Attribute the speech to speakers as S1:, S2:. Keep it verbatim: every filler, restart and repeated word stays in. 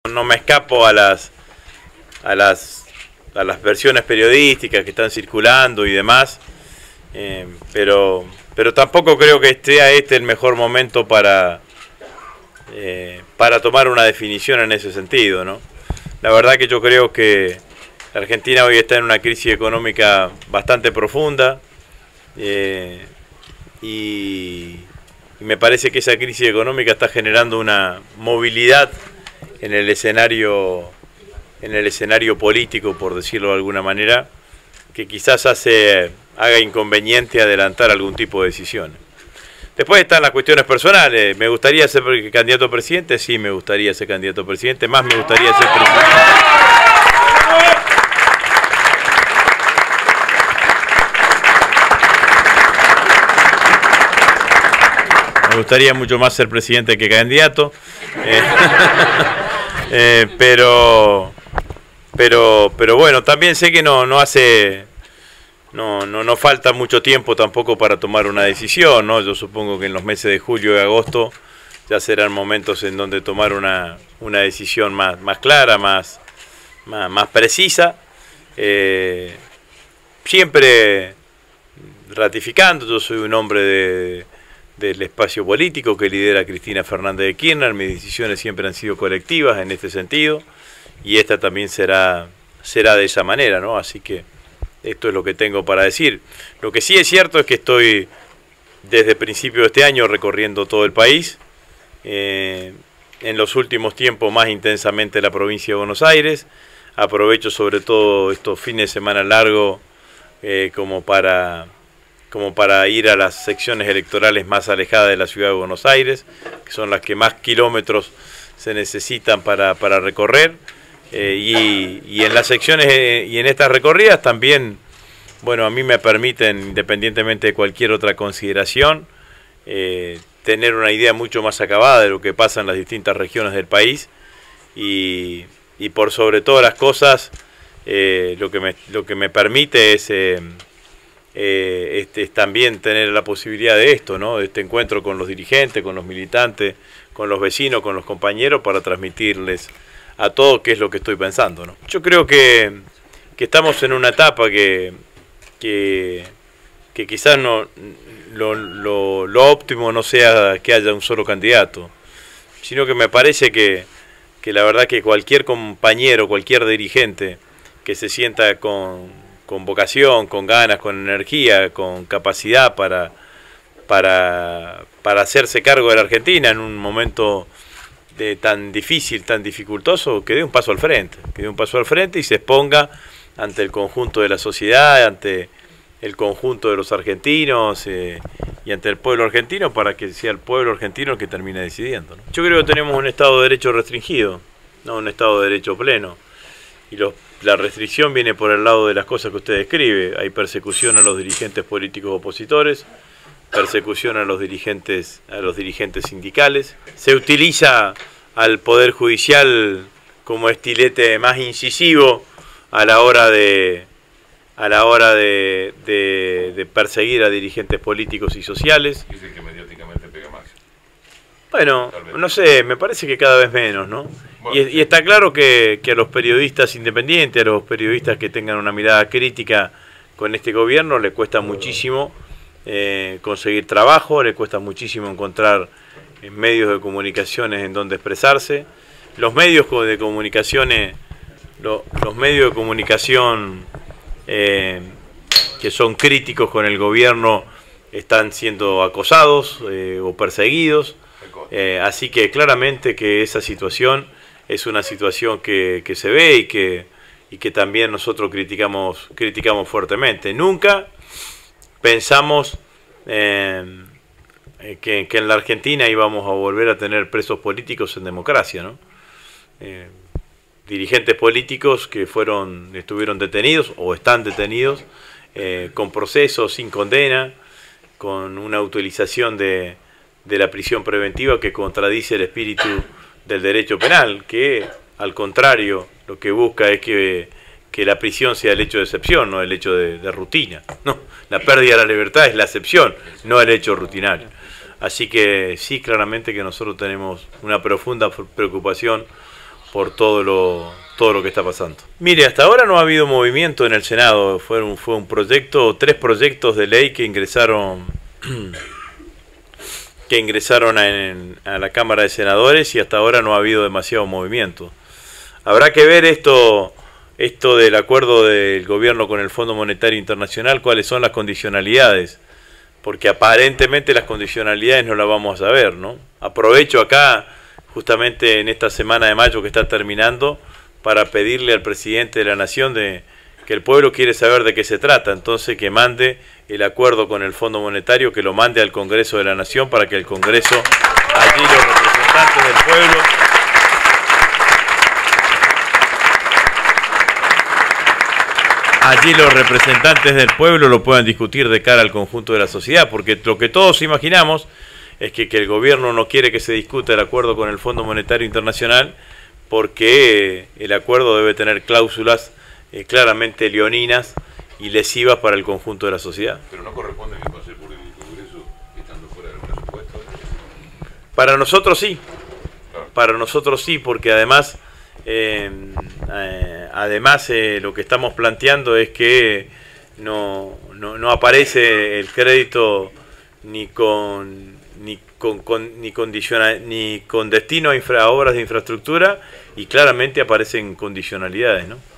S1: No me escapo a las, a las, a las versiones periodísticas que están circulando y demás, eh, pero, pero tampoco creo que sea este el mejor momento para, eh, para tomar una definición en ese sentido, ¿no? La verdad que yo creo que la Argentina hoy está en una crisis económica bastante profunda, eh, y, y me parece que esa crisis económica está generando una movilidad en el escenario en el escenario político, por decirlo de alguna manera, que quizás hace haga inconveniente adelantar algún tipo de decisiones. Después están las cuestiones personales. ¿Me gustaría ser candidato a presidente? Sí, me gustaría ser candidato a presidente. Más me gustaría ser presidente. Me gustaría mucho más ser presidente que candidato. Eh, eh, pero, pero, pero bueno, también sé que no, no hace, no, no, no falta mucho tiempo tampoco para tomar una decisión, ¿no? Yo supongo que en los meses de julio y agosto ya serán momentos en donde tomar una, una decisión más, más clara, más, más, más precisa. Eh, siempre ratificando, yo soy un hombre de... del espacio político que lidera Cristina Fernández de Kirchner. Mis decisiones siempre han sido colectivas en este sentido, y esta también será, será de esa manera, ¿no? Así que esto es lo que tengo para decir. Lo que sí es cierto es que estoy desde principio de este año recorriendo todo el país, eh, en los últimos tiempos más intensamente la provincia de Buenos Aires. Aprovecho sobre todo estos fines de semana largos eh, como para... como para ir a las secciones electorales más alejadas de la ciudad de Buenos Aires, que son las que más kilómetros se necesitan para, para recorrer, eh, y, y en las secciones eh, y en estas recorridas también, bueno, a mí me permiten, independientemente de cualquier otra consideración, eh, tener una idea mucho más acabada de lo que pasa en las distintas regiones del país, y, y por sobre todas las cosas, eh, lo que me, lo que me permite es... Eh, Eh, este, es también tener la posibilidad de esto, ¿no? De este encuentro con los dirigentes, con los militantes, con los vecinos, con los compañeros, para transmitirles a todos qué es lo que estoy pensando, ¿no? Yo creo que, que estamos en una etapa que, que, que quizás no, lo, lo, lo óptimo no sea que haya un solo candidato, sino que me parece que, que la verdad que cualquier compañero, cualquier dirigente que se sienta con... con vocación, con ganas, con energía, con capacidad para, para, para hacerse cargo de la Argentina en un momento de tan difícil, tan dificultoso, que dé un paso al frente, que dé un paso al frente y se exponga ante el conjunto de la sociedad, ante el conjunto de los argentinos eh, y ante el pueblo argentino, para que sea el pueblo argentino el que termine decidiendo, ¿no? Yo creo que tenemos un Estado de Derecho restringido, no un Estado de Derecho pleno. Y los, la restricción viene por el lado de las cosas que usted describe. Hay persecución a los dirigentes políticos opositores, persecución a los dirigentes, a los dirigentes sindicales. Se utiliza al Poder Judicial como estilete más incisivo a la hora de, a la hora de, de, de perseguir a dirigentes políticos y sociales.
S2: Dice que mediáticamente pega más.
S1: Bueno, no sé, me parece que cada vez menos, ¿no? Y, y está claro que, que a los periodistas independientes, a los periodistas que tengan una mirada crítica con este gobierno, les cuesta muchísimo eh, conseguir trabajo, les cuesta muchísimo encontrar eh, medios de comunicaciones en donde expresarse. Los medios de comunicaciones, lo, los medios de comunicación eh, que son críticos con el gobierno están siendo acosados eh, o perseguidos. Eh, así que claramente que esa situación es una situación que, que se ve y que, y que también nosotros criticamos, criticamos fuertemente. Nunca pensamos eh, que, que en la Argentina íbamos a volver a tener presos políticos en democracia, ¿no? Eh, dirigentes políticos que fueron, estuvieron detenidos o están detenidos eh, con procesos sin condena, con una utilización de, de la prisión preventiva que contradice el espíritu del derecho penal, que al contrario lo que busca es que, que la prisión sea el hecho de excepción, no el hecho de, de rutina. No, la pérdida de la libertad es la excepción, no el hecho rutinario. Así que sí, claramente que nosotros tenemos una profunda preocupación por todo lo, todo lo que está pasando. Mire, hasta ahora no ha habido movimiento en el Senado. Fue un, fue un proyecto, tres proyectos de ley que ingresaron que ingresaron en, a la Cámara de Senadores y hasta ahora no ha habido demasiado movimiento. Habrá que ver esto, esto del acuerdo del gobierno con el Fondo Monetario Internacional, cuáles son las condicionalidades, porque aparentemente las condicionalidades no las vamos a saber, ¿no? Aprovecho acá, justamente en esta semana de mayo que está terminando, para pedirle al presidente de la Nación de que el pueblo quiere saber de qué se trata, entonces que mande el acuerdo con el Fondo Monetario, que lo mande al Congreso de la Nación para que el Congreso, allí los representantes del pueblo, allí los representantes del pueblo lo puedan discutir de cara al conjunto de la sociedad, porque lo que todos imaginamos es que, que el gobierno no quiere que se discuta el acuerdo con el Fondo Monetario Internacional porque el acuerdo debe tener cláusulas eh, claramente leoninas y lesivas para el conjunto de la sociedad.
S2: Pero no corresponde que pase por el Congreso estando fuera del presupuesto.
S1: Para nosotros sí, claro. Para nosotros sí, porque además, eh, eh, además eh, lo que estamos planteando es que no, no, no aparece el crédito ni con ni con, con ni condiciona, ni con destino a, infra, a obras de infraestructura y claramente aparecen condicionalidades, ¿no?